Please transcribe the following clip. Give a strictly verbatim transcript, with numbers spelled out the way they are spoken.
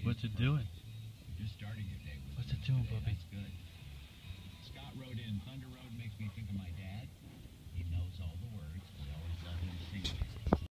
What's it doing? You're starting your day with What's it doing, Bubby? That's good. Scott wrote in, Thunder Road makes me think of my dad. He knows all the words. We always love him singing.